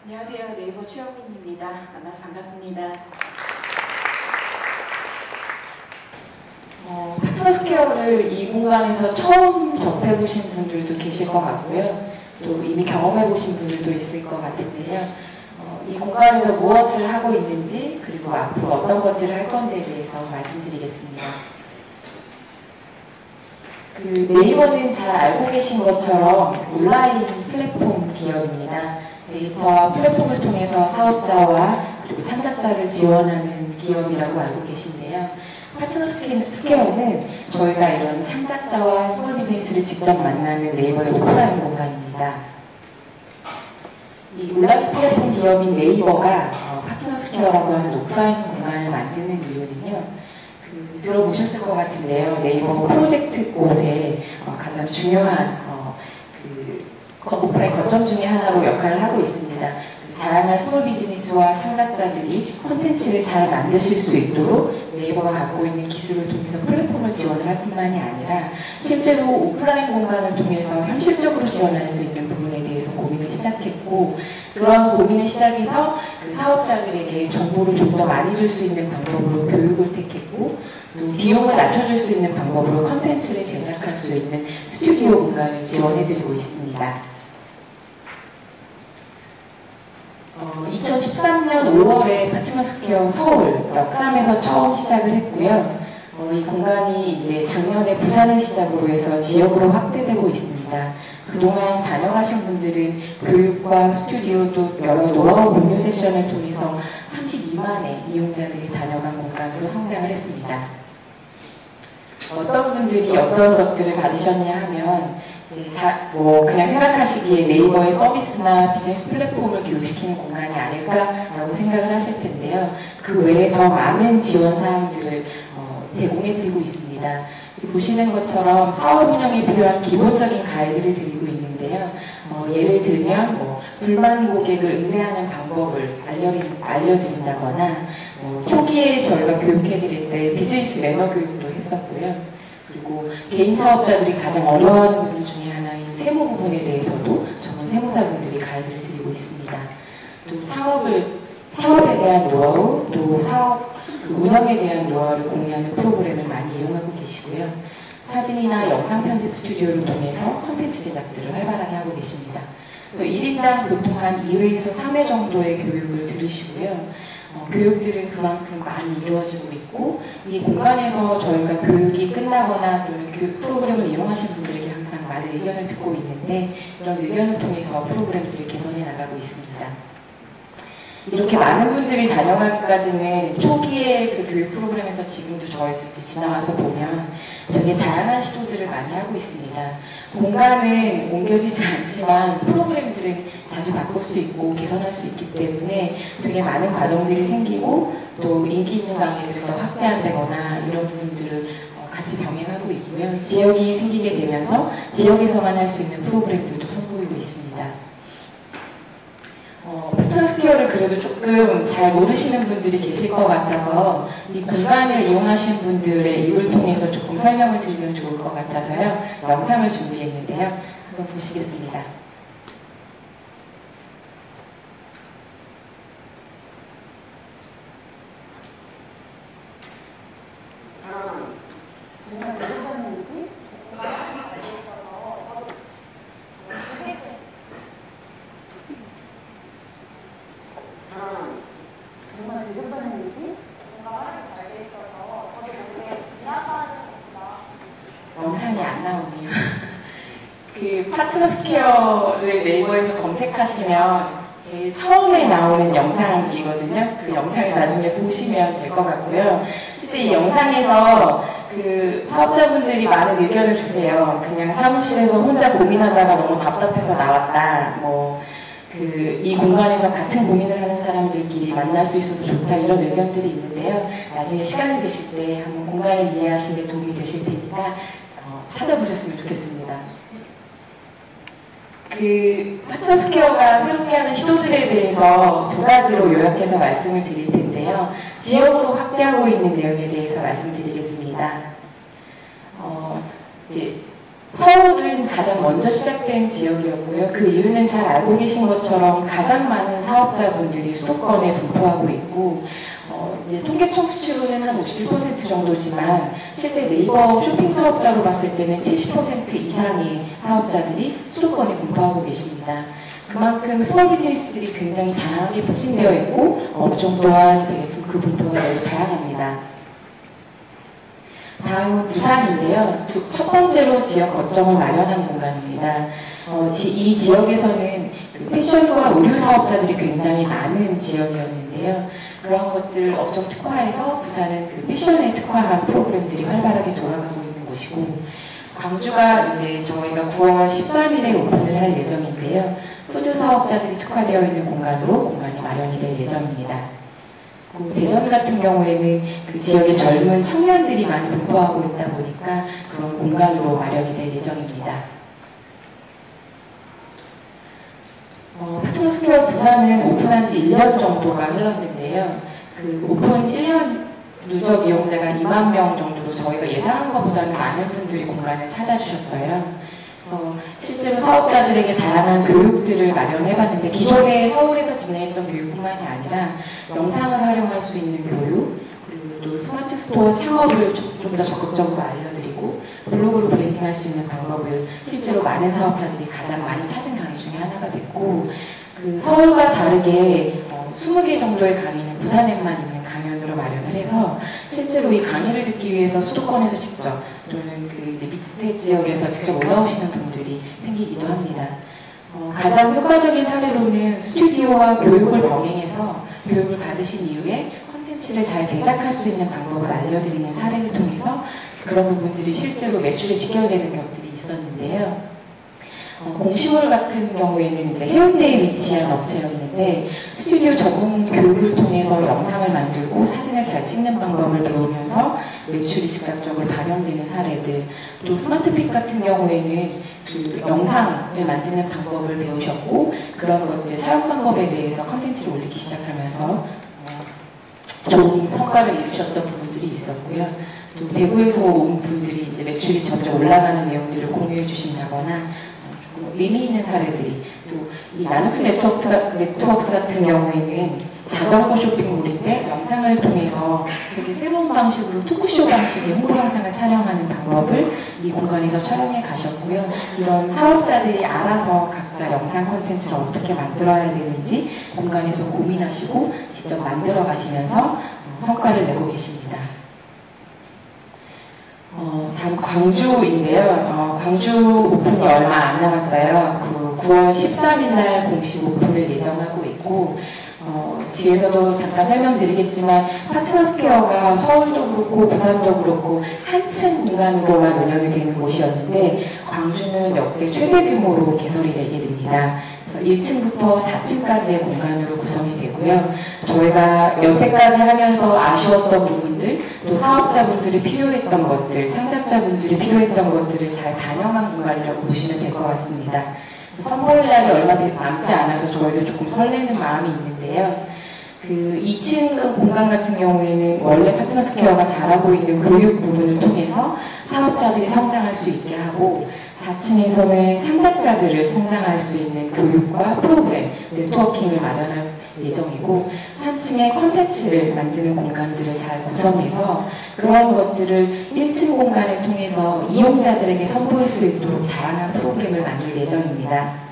안녕하세요. 네이버 최영민입니다. 만나서 반갑습니다. 파트너스퀘어를 이 공간에서 처음 접해보신 분들도 계실 것 같고요. 또 이미 경험해보신 분들도 있을 것 같은데요. 이 공간에서 무엇을 하고 있는지, 그리고 앞으로 어떤 것들을 할 건지에 대해서 말씀드리겠습니다. 네이버는 잘 알고 계신 것처럼 온라인 플랫폼 기업입니다. 데이터와 플랫폼을 통해서 사업자와 그리고 창작자를 지원하는 기업이라고 알고 계신데요. 파트너스퀘어는 저희가 이런 창작자와 스몰 비즈니스를 직접 만나는 네이버의 오프라인 공간입니다. 이 온라인 플랫폼 기업인 네이버가 파트너스퀘어라고 하는 오프라인 공간을 만드는 이유는요. 들어보셨을 것 같은데요. 네이버 프로젝트 곳에 가장 중요한 오프라인 거점 중에 하나로 역할을 하고 있습니다. 다양한 스몰 비즈니스와 창작자들이 콘텐츠를 잘 만드실 수 있도록 네이버가 갖고 있는 기술을 통해서 플랫폼을 지원을 할 뿐만이 아니라 실제로 오프라인 공간을 통해서 현실적으로 지원할 수 있는 부분에 대해서 고민을 시작했고, 그런 고민을 시작해서 그 사업자들에게 정보를 좀 더 많이 줄 수 있는 방법으로 교육을 택했고, 또 비용을 낮춰줄 수 있는 방법으로 콘텐츠를 제작할 수 있는 스튜디오 공간을 지원해드리고 있습니다. 2013년 5월에 파트너스퀘어 서울 역삼에서 처음 시작을 했고요. 이 공간이 이제 작년에 부산을 시작으로 해서 지역으로 확대되고 있습니다. 그동안 다녀가신 분들은 교육과 스튜디오 또 여러 노하우 공유 세션을 통해서 32만의 이용자들이 다녀간 공간으로 성장을 했습니다. 어떤 분들이 어떤 것들을 받으셨냐 하면 이제 그냥 생각하시기에 네이버의 서비스나 비즈니스 플랫폼을 교육시키는 공간이 아닐까라고 생각을 하실 텐데요. 그 외에 더 많은 지원 사항들을 제공해드리고 있습니다. 보시는 것처럼 사업 운영에 필요한 기본적인 가이드를 드리고 있는데요. 예를 들면 불만 고객을 응대하는 방법을 알려드린다거나 초기에 저희가 교육해드릴 때 비즈니스 매너 교육도 했었고요. 그리고 개인 사업자들이 가장 어려워하는 부분 중에 하나인 세무 부분에 대해서도 전문 세무사분들이 가이드를 드리고 있습니다. 또 사업에 대한 노하우, 또 사업 운영에 대한 노하우를 공유하는 프로그램을 많이 이용하고 계시고요. 사진이나 영상 편집 스튜디오를 통해서 콘텐츠 제작들을 활발하게 하고 계십니다. 1인당 보통 한 2회에서 3회 정도의 교육을 들으시고요. 교육들은 그만큼 많이 이루어지고 있고, 이 공간에서 저희가 교육이 끝나거나 또는 교육 프로그램을 이용하신 분들에게 항상 많은 의견을 듣고 있는데, 이런 의견을 통해서 프로그램들을 개선해 나가고 있습니다. 이렇게 많은 분들이 다녀가기까지는 초기에 그 교육 프로그램에서 지금도 저희도 이제 지나가서 보면 되게 다양한 시도들을 많이 하고 있습니다. 공간은 옮겨지지 않지만 프로그램들은 자주 바꿀 수 있고 개선할 수 있기 때문에 되게 많은 과정들이 생기고, 또 인기 있는 강의들을 더 확대한다거나 이런 부분들을 같이 병행하고 있고요. 지역이 생기게 되면서 지역에서만 할 수 있는 프로그램들도 선보이고 있습니다. 파트너스퀘어를 그래도 조금 잘 모르시는 분들이 계실 것 같아서 이 공간을 이용하시는 분들의 입을 통해서 조금 설명을 드리면 좋을 것 같아서요. 영상을 준비했는데요. 한번 보시겠습니다. 정말 대단한 느낌? 정말 대단한 느낌? 잘돼 있어서 저도 모르게 영상이 안 나오네요. 파트너스퀘어를 네이버에서 검색하시면 제일 처음에 나오는 영상이거든요. 그 영상을 나중에 보시면 될 것 같고요. 실제 이 영상에서 사업자분들이 많은 의견을 주세요. 그냥 사무실에서 혼자 고민하다가 너무 답답해서 나왔다. 이 공간에서 같은 고민을 하는 사람들끼리 만날 수 있어서 좋다, 이런 의견들이 있는데요. 나중에 시간이 되실 때 한번 공간을 이해하시는 데 도움이 되실 테니까 찾아보셨으면 좋겠습니다. 파트너스퀘어가 새롭게 하는 시도들에 대해서 두 가지로 요약해서 말씀을 드릴 텐데요. 지역으로 확대하고 있는 내용에 대해서 말씀드리겠습니다. 이제 서울은 가장 먼저 시작된 지역이었고요. 그 이유는 잘 알고 계신 것처럼 가장 많은 사업자분들이 수도권에 분포하고 있고, 이제 통계청 수치로는 한 51% 정도지만 실제 네이버 쇼핑 사업자로 봤을 때는 70% 이상의 사업자들이 수도권에 분포하고 계십니다. 그만큼 스몰 비즈니스들이 굉장히 다양하게 포진되어 있고 업종 또한 그 분포가 매우 다양합니다. 다음은 부산인데요. 첫 번째로 지역 거점을 마련한 공간입니다. 이 지역에서는 그 패션과 의류 사업자들이 굉장히 많은 지역이었는데요. 그런 것들 업종 특화해서 부산은 그 패션에 특화한 프로그램들이 활발하게 돌아가고 있는 곳이고, 광주가 이제 저희가 9월 13일에 오픈을 할 예정인데요. 푸드 사업자들이 특화되어 있는 공간으로 공간이 마련이 될 예정입니다. 대전 같은 경우에는 그 지역의 젊은 청년들이 많이 분포하고 있다 보니까 그런 공간으로 마련이 될 예정입니다. 파트너스퀘어 부산은 오픈한 지 1년 정도가 흘렀는데요. 그 오픈 1년 누적 이용자가 2만 명 정도로 저희가 예상한 것보다는 많은 분들이 공간을 찾아주셨어요. 그래서 실제로 사업자들에게 다양한 교육들을 마련해봤는데, 기존에 서울에서 진행했던 교육뿐만이 아니라 영상을 활용할 수 있는 교육, 그리고 또 스마트 스토어 창업을 좀 더 적극적으로 알려드리고 블로그로 브랜딩할 수 있는 방법을 실제로 많은 사업자들이 가장 많이 찾은 강의 중에 하나가 됐고, 그 서울과 다르게 20개 정도의 강의는 부산에만 있는 강연으로 마련을 해서 실제로 이 강의를 듣기 위해서 수도권에서 직접 또는 그 이제 밑에 지역에서 직접 올라오시는 분들이 생기기도 합니다. 가장 효과적인 사례로는 스튜디오와 교육을 병행해서 교육을 받으신 이후에 콘텐츠를 잘 제작할 수 있는 방법을 알려드리는 사례를 통해서 그런 부분들이 실제로 매출에 직결되는 것들이 있었는데요. 공시몰 같은 경우에는 이제 해운대에 위치한 업체였는데 스튜디오 적응 교육을 통해서 영상을 만들고 사진을 잘 찍는 방법을 배우면서 매출이 즉각적으로 반영되는 사례들, 또 스마트픽 같은 경우에는 그 영상을 만드는 방법을 배우셨고 그런 것들 사용 방법에 대해서 컨텐츠를 올리기 시작하면서 좋은 성과를 이루셨던 부분들이 있었고요. 또 대구에서 온 분들이 이제 매출이 점점 올라가는 내용들을 공유해 주신다거나 의미 있는 사례들이, 또 이 나누스 네트워크스 같은 경우에는 자전거 쇼핑몰인데 영상을 통해서 되게 새로운 방식으로 토크쇼 방식의 홍보 영상을 촬영하는 방법을 이 공간에서 촬영해 가셨고요. 이런 사업자들이 알아서 각자 영상 콘텐츠를 어떻게 만들어야 되는지 공간에서 고민하시고 직접 만들어 가시면서 성과를 내고 계십니다. 다음 광주인데요. 광주 오픈이 얼마 안 남았어요. 그 9월 13일 날 공식 오픈을 예정하고 있고, 뒤에서도 잠깐 설명드리겠지만 파트너스퀘어가 서울도 그렇고 부산도 그렇고 한층 공간으로만 운영이 되는 곳이었는데 광주는 역대 최대 규모로 개설이 되게 됩니다. 1층부터 4층까지의 공간으로 구성이 되고요. 저희가 여태까지 하면서 아쉬웠던 부분들, 또 사업자분들이 필요했던 것들, 창작자분들이 필요했던 것들을 잘 반영한 공간이라고 보시면 될 것 같습니다. 선보일 날이 얼마 남지 않아서 저희도 조금 설레는 마음이 있는데요. 그 2층 공간 같은 경우에는 원래 파트너스퀘어가 잘하고 있는 교육 부분을 통해서 사업자들이 성장할 수 있게 하고, 4층에서는 창작자들을 성장할 수 있는 교육과 프로그램, 네트워킹을 마련할 예정이고, 3층에 콘텐츠를 만드는 공간들을 잘 구성해서 그런 것들을 1층 공간을 통해서 이용자들에게 선보일 수 있도록 다양한 프로그램을 만들 예정입니다.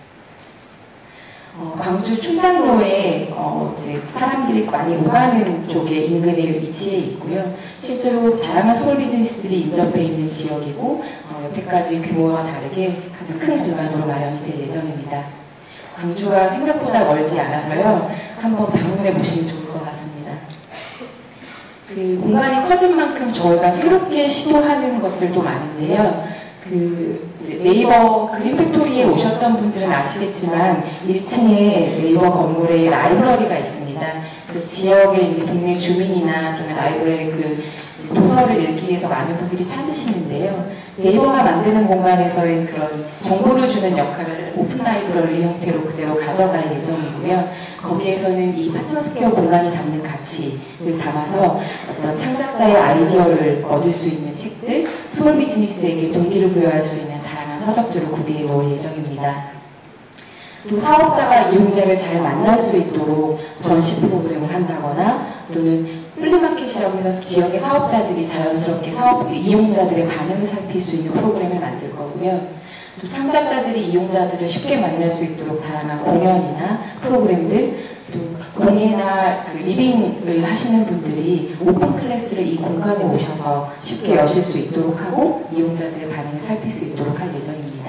광주 충장로에 이제 사람들이 많이 오가는 쪽에 인근에 위치해 있고요. 실제로 다양한 스몰 비즈니스들이 인접해 있는 지역이고, 여태까지 규모와 다르게 가장 큰 공간으로 마련이 될 예정입니다. 광주가 생각보다 멀지 않아서요. 한번 방문해 보시면 좋을 것 같습니다. 그 공간이 커진 만큼 저희가 새롭게 시도하는 것들도 많은데요. 이제 네이버 그린팩토리에 오셨던 분들은 아시겠지만 1층에 네이버 건물에 라이브러리가 있습니다. 그 지역의 이제 동네 주민이나 또는 라이브러리 그 도서를 읽기 위해서 많은 분들이 찾으시는데요. 있는데요. 네이버가 만드는 공간에서의 그런 정보를 주는 역할을 오픈 라이브러리 형태로 그대로 가져갈 예정이고요. 거기에서는 이 파트너스퀘어 공간이 담는 가치를 담아서 어떤 창작자의 아이디어를 얻을 수 있는 책들, 스몰 비즈니스에게 동기를 부여할 수 있는 다양한 서적들을 구비해 놓을 예정입니다. 또 사업자가 이용자를 잘 만날 수 있도록 전시 프로그램을 한다거나 또는 플리마켓이라고 해서 지역의 사업자들이 자연스럽게 이용자들의 반응을 살필 수 있는 프로그램을 만들 거고요. 또 창작자들이 이용자들을 쉽게 만날 수 있도록 다양한 공연이나 프로그램들, 또 공예나 리빙을 하시는 분들이 오픈 클래스를 이 공간에 오셔서 쉽게 여실 수 있도록 하고 이용자들의 반응을 살필 수 있도록 할 예정입니다.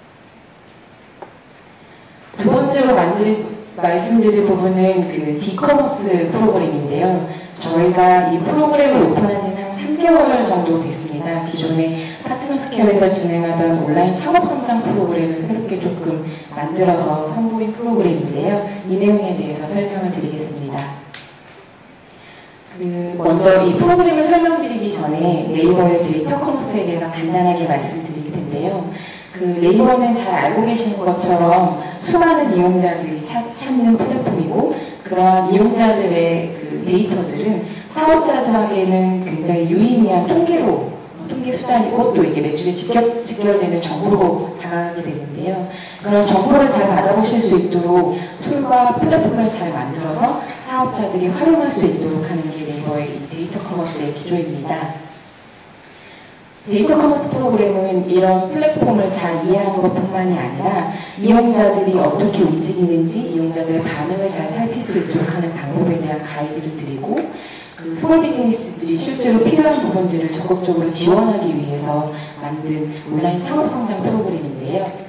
두 번째로 말씀드릴 부분은 그 디커머스 프로그램인데요. 저희가 이 프로그램을 오픈한 지는 한 3개월 정도 됐습니다. 기존에 파트너스퀘어에서 진행하던 온라인 창업성장 프로그램을 새롭게 조금 만들어서 선보인 프로그램인데요. 이 내용에 대해서 설명을 드리겠습니다. 먼저 이 프로그램을 설명드리기 전에 네이버의 데이터 커머스에 대해서 간단하게 말씀드릴 텐데요. 네이버는 잘 알고 계시는 것처럼 수많은 이용자들이 찾는 플랫폼이고 그러한 이용자들의 데이터들은 사업자들에게는 굉장히 유의미한 통계 수단이고 또 이게 매출에 직결되는 정보로 다가가게 되는데요. 그런 정보를 잘 받아보실 수 있도록 툴과 플랫폼을 잘 만들어서 사업자들이 활용할 수 있도록 하는 게 네이버의 이 데이터 커머스의 기조입니다. 데이터 커머스 프로그램은 이런 플랫폼을 잘 이해하는 것뿐만이 아니라 이용자들이 어떻게 움직이는지 이용자들의 반응을 잘 살필 수 있도록 하는 방법에 대한 가이드를 드리고 스몰 비즈니스들이 실제로 필요한 부분들을 적극적으로 지원하기 위해서 만든 온라인 창업성장 프로그램인데요.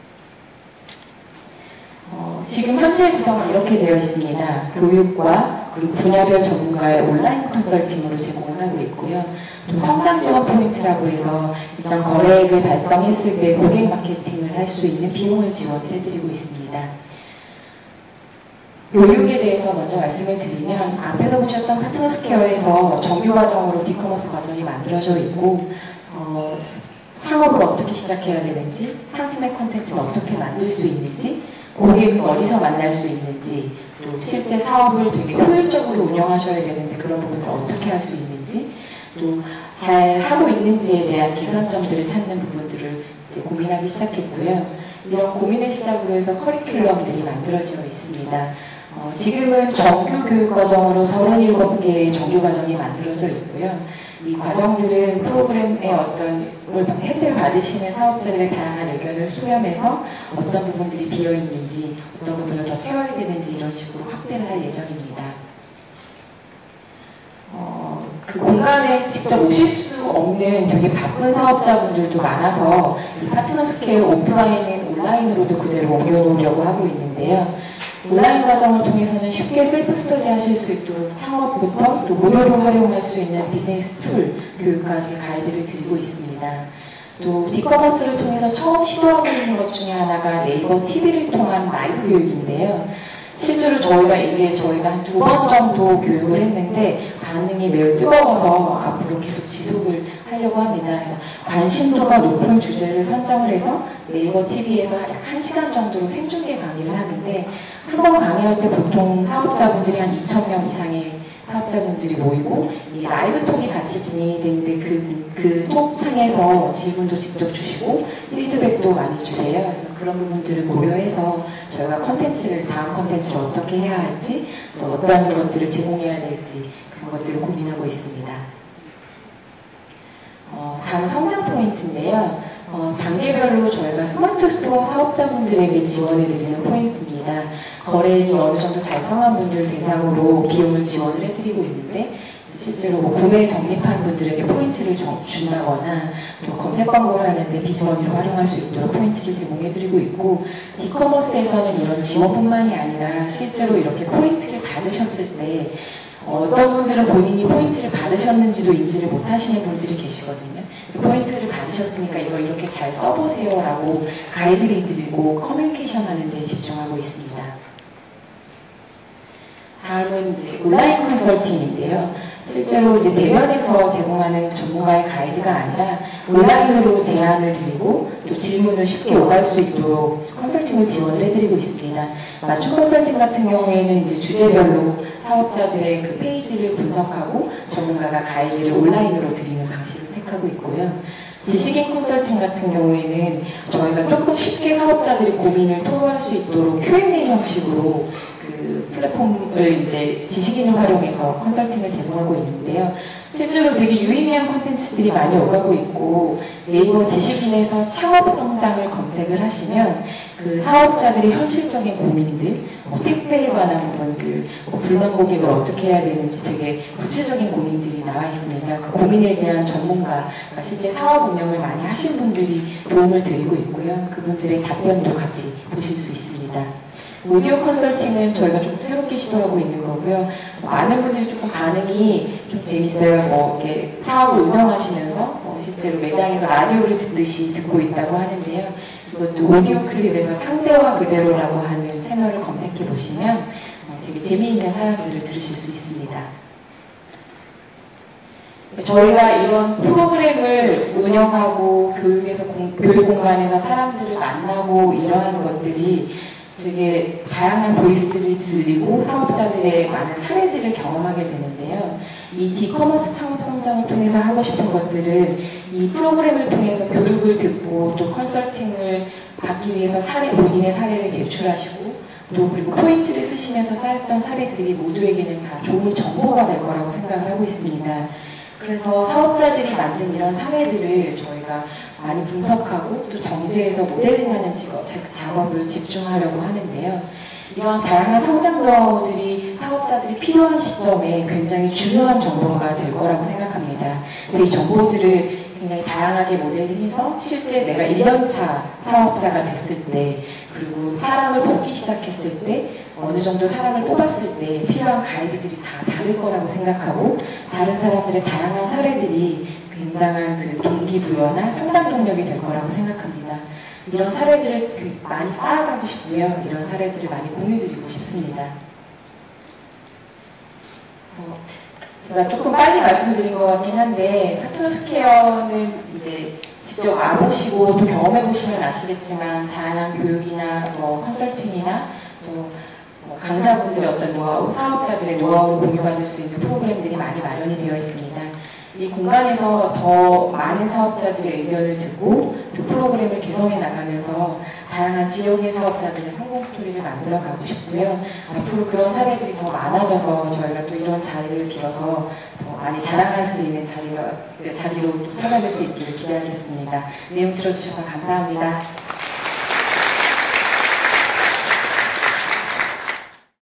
지금 현재 구성은 이렇게 되어 있습니다. 교육과 그리고 분야별 전문가의 온라인 컨설팅으로 제공을 하고 있고요. 또 성장 지원 포인트라고 해서 일정 거래액을 발생했을 때 고객 마케팅을 할 수 있는 비용을 지원을 해드리고 있습니다. 교육에 대해서 먼저 말씀을 드리면 앞에서 보셨던 파트너스퀘어에서 정규 과정으로 디커머스 과정이 만들어져 있고 창업을 어떻게 시작해야 되는지 상품의 컨텐츠를 어떻게 만들 수 있는지 고객은 어디서 만날 수 있는지 또 실제 사업을 되게 효율적으로 운영하셔야 되는데 그런 부분을 어떻게 할 수 있는지 또 잘 하고 있는지에 대한 개선점들을 찾는 부분들을 이제 고민하기 시작했고요. 이런 고민을 시작으로 해서 커리큘럼들이 만들어져 있습니다. 지금은 정규 교육과정으로 37개의 정규과정이 만들어져 있고요. 이 과정들은 프로그램의 어떤 혜택을 받으시는 사업자들의 다양한 의견을 수렴해서 어떤 부분들이 비어있는지 어떤 부분을 더 채워야 되는지 이런 식으로 확대를 할 예정입니다. 그 공간에 직접 오실 수 없는 되게 바쁜 사업자분들도 많아서 이 파트너스퀘어 오프라인은 온라인으로도 그대로 옮겨놓으려고 하고 있는데요. 온라인 과정을 통해서는 쉽게 셀프 스터디 하실 수 있도록 창업부터 또 무료로 활용할 수 있는 비즈니스 툴 교육까지 가이드를 드리고 있습니다. 또 디커머스를 통해서 처음 시도하고 있는 것 중에 하나가 네이버 TV를 통한 라이브 교육인데요. 실제로 저희가 한 2번 정도 교육을 했는데 반응이 매우 뜨거워서 앞으로 계속 지속을 하려고 합니다. 그래서 관심도가 높은 주제를 선정을 해서 네이버 TV에서 약 1시간 정도로 생중계 강의를 하는데 한 번 강의할 때 보통 사업자분들이 한 2,000명 이상의 사업자분들이 모이고 이 라이브 톡이 같이 진행이 되는데 그 톡창에서 질문도 직접 주시고 피드백도 많이 주세요. 그래서 그런 부분들을 고려해서 저희가 다음 컨텐츠를 어떻게 해야 할지 또 어떤 것들을 제공해야 될지 그런 것들을 고민하고 있습니다. 다음 성장 포인트인데요. 단계별로 저희가 스마트 스토어 사업자분들에게 지원해드리는 포인트입니다. 거래액이 어느 정도 달성한 분들 대상으로 비용을 지원을 해드리고 있는데 실제로 구매 적립한 분들에게 포인트를 준다거나 또 검색 광고를 하는데 비즈머니를 활용할 수 있도록 포인트를 제공해드리고 있고 디커머스에서는 이런 지원뿐만이 아니라 실제로 이렇게 포인트를 받으셨을 때 어떤 분들은 본인이 포인트를 받으셨는지도 인지를 못하시는 분들이 계시거든요. 포인트를 받으셨으니까 이걸 이렇게 잘 써보세요 라고 가이드를 드리고 커뮤니케이션 하는 데 집중하고 있습니다. 다음은 이제 온라인 컨설팅인데요. 실제로 이제 대면에서 제공하는 전문가의 가이드가 아니라 온라인으로 제안을 드리고 또 질문을 쉽게 오갈 수 있도록 컨설팅을 지원을 해드리고 있습니다. 맞춤 컨설팅 같은 경우에는 이제 주제별로 사업자들의 그 페이지를 분석하고 전문가가 가이드를 온라인으로 드리는 방식을 택하고 있고요. 지식인 컨설팅 같은 경우에는 저희가 조금 쉽게 사업자들이 고민을 토로할 수 있도록 Q&A 형식으로 그 플랫폼을 이제 지식인을 활용해서 컨설팅을 제공하고 있는데요. 실제로 되게 유의미한 콘텐츠들이 많이 오가고 있고 네이버 지식인에서 창업 성장을 검색을 하시면 그 사업자들의 현실적인 고민들, 택배에 관한 부분들, 불만 고객을 어떻게 해야 되는지 되게 구체적인 고민들이 나와 있습니다. 그 고민에 대한 전문가, 실제 사업 운영을 많이 하신 분들이 도움을 드리고 있고요. 그분들의 답변도 같이 보실 수 있습니다. 오디오 컨설팅은 저희가 좀 새롭게 시도하고 있는 거고요. 많은 분들이 조금 반응이 좀 재밌어요. 이렇게 사업을 운영하시면서 실제로 매장에서 라디오를 듣듯이 듣고 있다고 하는데요. 이것도 오디오 클립에서 상대와 그대로라고 하는 채널을 검색해 보시면 되게 재미있는 사연들을 들으실 수 있습니다. 저희가 이런 프로그램을 운영하고 교육 공간에서 사람들을 만나고 이러한 것들이 되게 다양한 보이스들이 들리고 사업자들의 많은 사례들을 경험하게 되는데요. 이 디커머스 창업 성장을 통해서 하고 싶은 것들은 이 프로그램을 통해서 교육을 듣고 또 컨설팅을 받기 위해서 본인의 사례를 제출하시고 또 그리고 포인트를 쓰시면서 쌓였던 사례들이 모두에게는 다 좋은 정보가 될 거라고 생각을 하고 있습니다. 그래서 사업자들이 만든 이런 사례들을 저희가 많이 분석하고 또 정제해서 모델링하는 작업을 집중하려고 하는데요. 이런 다양한 성장러들이 사업자들이 필요한 시점에 굉장히 중요한 정보가 될 거라고 생각합니다. 이 정보들을 굉장히 다양하게 모델링해서 실제 내가 1년차 사업자가 됐을 때 그리고 사람을 뽑기 시작했을 때 어느 정도 사람을 뽑았을 때 필요한 가이드들이 다 다를 거라고 생각하고 다른 사람들의 다양한 사례들이 굉장한 그 동기부여나 성장 동력이 될 거라고 생각합니다. 이런 사례들을 많이 쌓아가고 싶고요. 이런 사례들을 많이 공유드리고 싶습니다. 제가 조금 빨리 말씀드린 것 같긴 한데 파트너스퀘어는 이제 직접 와보시고 또 경험해보시면 아시겠지만 다양한 교육이나 컨설팅이나 또 강사분들의 어떤 노하우, 사업자들의 노하우를 공유받을 수 있는 프로그램들이 많이 마련이 되어 있습니다. 이 공간에서 더 많은 사업자들의 의견을 듣고 또 프로그램을 개선해 나가면서 다양한 지역의 사업자들의 성공 스토리를 만들어 가고 싶고요. 앞으로 그런 사례들이 더 많아져서 저희가 또 이런 자리를 빌어서 더 많이 자랑할 수 있는 자리로 찾아뵐 수 있기를 기대하겠습니다. 내용 들어주셔서 감사합니다.